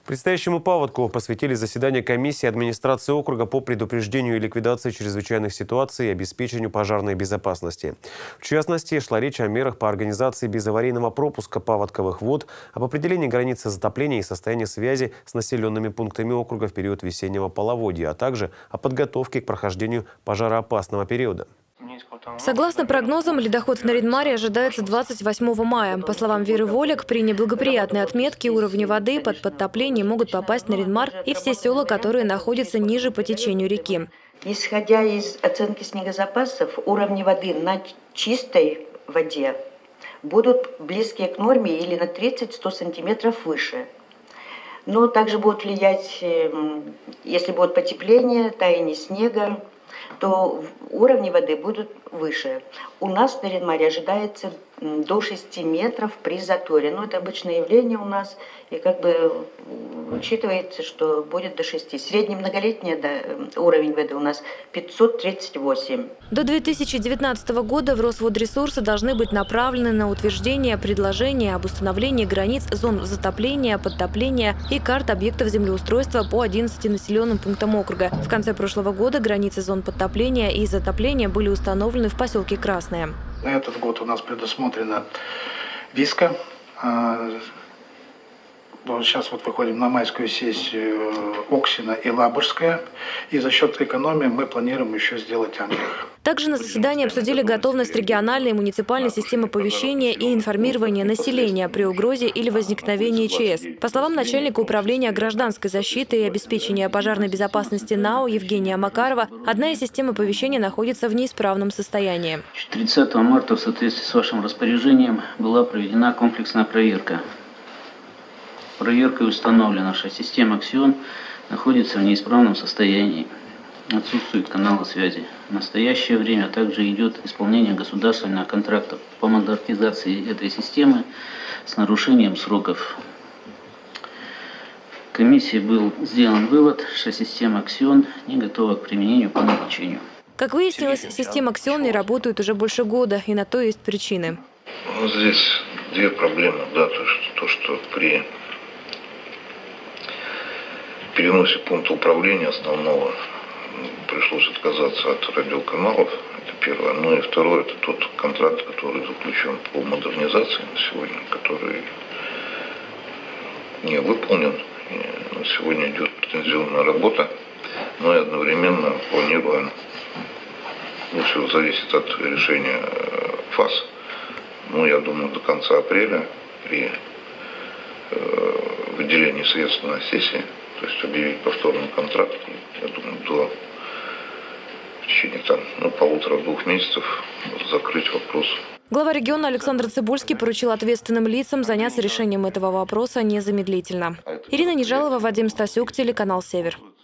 Предстоящему паводку посвятили заседание комиссии администрации округа по предупреждению и ликвидации чрезвычайных ситуаций и обеспечению пожарной безопасности. В частности, шла речь о мерах по организации безаварийного пропуска паводковых вод, об определении границы затопления и состоянии связи с населенными пунктами округа в период весеннего половодья, а также о подготовке к прохождению пожароопасного периода. Согласно прогнозам, ледоход в Нарьян-Маре ожидается 28 мая. По словам Веры Волек, при неблагоприятной отметке уровня воды под подтопление могут попасть в Нарьян-Мар и все села, которые находятся ниже по течению реки. Исходя из оценки снегозапасов, уровни воды на чистой воде будут близкие к норме или на 30-100 сантиметров выше. Но также будут влиять, если будет потепление, таяние снега, то уровни воды будут выше. У нас в Нарьян-Маре ожидается до 6 метров при заторе. Но это обычное явление у нас, и учитывается, что будет до 6. Средний многолетний уровень воды у нас 538. До 2019 года в Росводресурсы должны быть направлены на утверждение предложения об установлении границ зон затопления, подтопления и карт объектов землеустройства по 11 населенным пунктам округа. В конце прошлого года границы зон подтопления и затопления были установлены в поселке Красное. На этот год у нас предусмотрена Виска. Сейчас выходим на майскую сессию Оксина и Лабужская. И за счет экономии мы планируем еще сделать Ангелах. Также на заседании обсудили готовность региональной и муниципальной системы оповещения и информирования населения при угрозе или возникновении ЧС. По словам начальника управления гражданской защиты и обеспечения пожарной безопасности НАО Евгения Макарова, одна из систем оповещения находится в неисправном состоянии. 30 марта в соответствии с вашим распоряжением была проведена комплексная проверка. Проверкой установлено, что система Ксион находится в неисправном состоянии. Отсутствуют каналы связи. В настоящее время также идет исполнение государственного контракта по модернизации этой системы с нарушением сроков. В комиссии был сделан вывод, что система Ксион не готова к применению по назначению. Как выяснилось, система Ксион не работает уже больше года, и на то есть причины. Здесь две проблемы. Да, то, что при переносе пункта управления основного пришлось отказаться от радиоканалов, это первое. Ну и второе, это тот контракт, который заключен по модернизации на сегодня, который не выполнен. И на сегодня идет претензионная работа, но и одновременно планируем, все зависит от решения ФАС, я думаю, до конца апреля при выделении средств на сессии, то есть объявить повторный контракт, я думаю, в течение 1,5-2 месяцев закрыть вопрос. Глава региона Александр Цыбульский поручил ответственным лицам заняться решением этого вопроса незамедлительно. Ирина Нежалова, Вадим Стасюк, телеканал «Север».